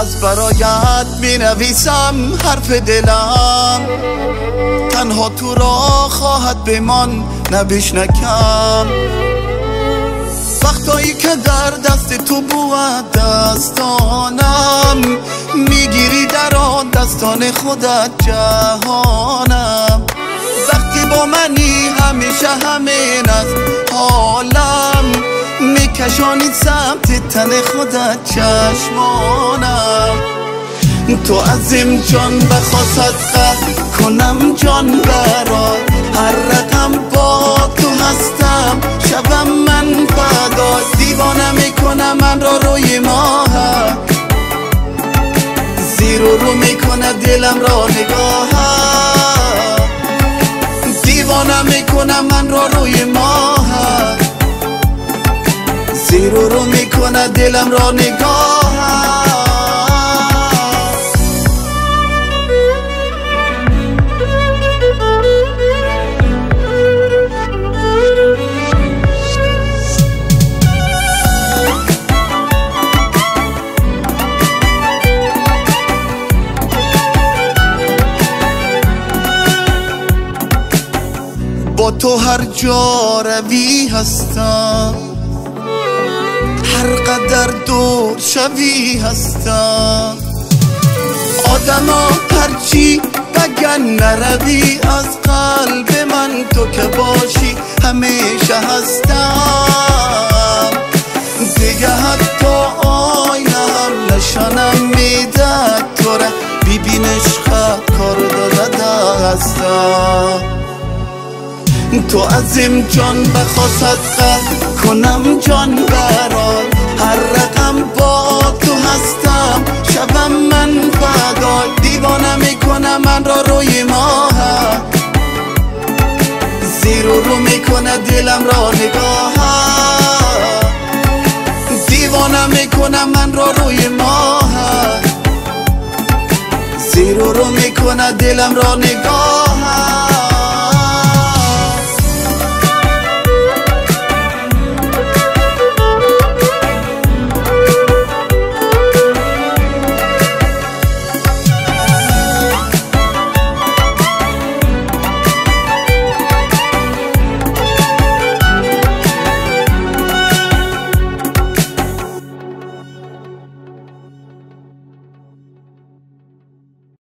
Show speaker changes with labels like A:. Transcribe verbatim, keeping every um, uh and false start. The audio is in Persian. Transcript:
A: باز برایت می نویسم حرف دلم، تنها تو را خواهد بمان نبیش نکم. وقتایی که در دست تو بود دستانم، میگیری در آن دستان خودت جهانم. وقتی با منی همیشه همین از حالم، میکشانی سمت تن خودت چشمانم. تو عظیم جان بخواست قهر کنم جان برات، هر رقم با تو هستم شبم من فدای. دیوانه میکنم من را روی ماه، زیر و رو میکنه دلم را نگاه. دیوانه میکنم من را روی ماه، زیر و رو میکنه دلم را نگاه. با تو هر جا روی هستم، هر قدر دور شوی هستم. آدم ها هرچی بگن نروی، از قلب من تو که باشی همیشه هستم. دیگه حتی آینه هم نشانم میده تو را، ببین عشقت کار داده هستم. تو عظیم جان بخواست قهر کنم جان برات، هر رقم با تو هستم شبم من فدای. دیوانه میکنم من را روی ماه، زیر و رو میکنه دلم را نگاه. دیوانه میکنم من را روی ماه، زیر و رو میکنه دلم را نگاه.